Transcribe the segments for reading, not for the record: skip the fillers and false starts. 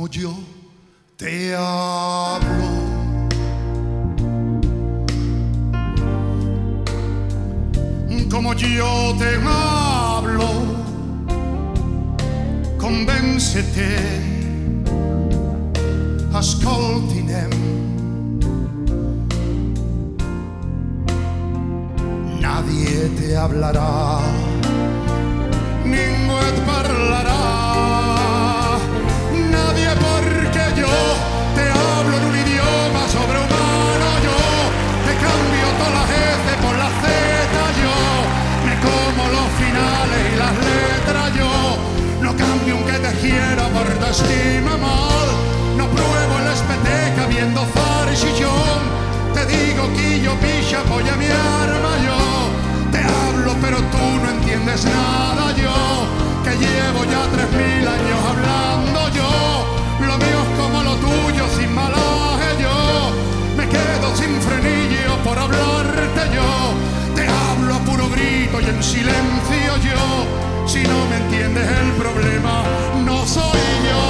yo te hablo. Como yo te hablo, convéncete, ascoltinem. Nadie te hablará, ningú et parlarà, nadie, porque yo te hablo en un idioma sobrehumano. Yo te cambio todas las S por las Z, yo me como los finales y las letras. Yo no cambio un que te quiera por te estima mal, no pruebo el espeteca viendo Farchillón. Te digo que yo picha polla mi arma. Yo te hablo pero tú no entiendes nada. Yo que llevo ya 3000 años hablando. Yo lo mío es como lo tuyo, sin malaje. Yo me quedo sin frenillo por hablarte. Yo te hablo a puro grito y en silencio. Yo, si no me entiendes el problema no soy yo.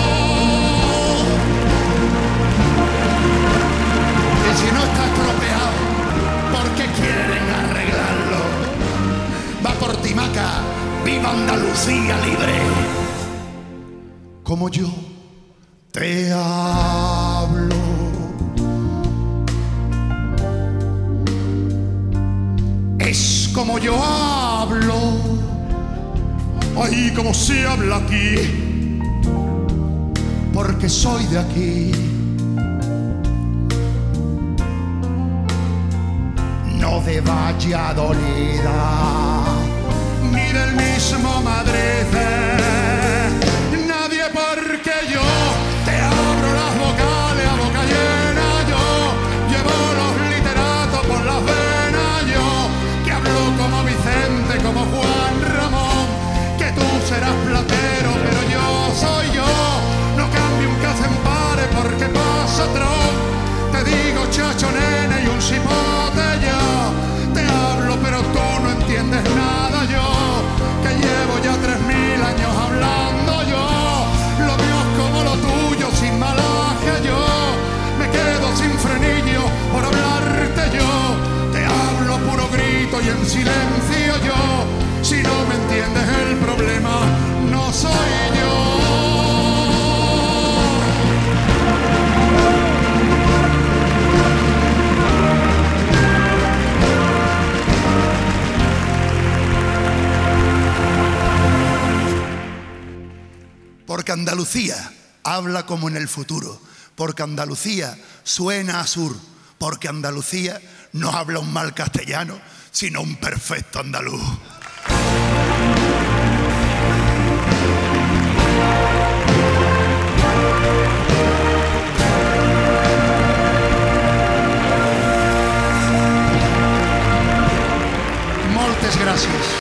Y si no está estropeado, ¿por qué quieren arreglarlo? Va por Timaca, viva Andalucía libre. Como yo te hablo, es como yo hablo. Ay, como se habla aquí, porque soy de aquí. No de Valladolid, ni del mismo Madrid, nadie, porque yo te abro las vocales a boca llena. Yo llevo los literatos por las venas. Yo que hablo como Vicente, como Juan Ramón, que tú serás platero, pero yo soy yo. No cambio un que se empare porque pasa Tron. Te digo chacho, nene y un cipote. Yo te hablo pero tú no entiendes nada. Yo que llevo ya 3000 años hablando. Yo lo mío es como lo tuyo, sin malaje. Yo me quedo sin frenillo por hablarte. Yo te hablo a puro grito y en silencio. Yo, si no me entiendes el problema no soy yo. Porque Andalucía habla como en el futuro, porque Andalucía suena a sur, porque Andalucía no habla un mal castellano, sino un perfecto andaluz.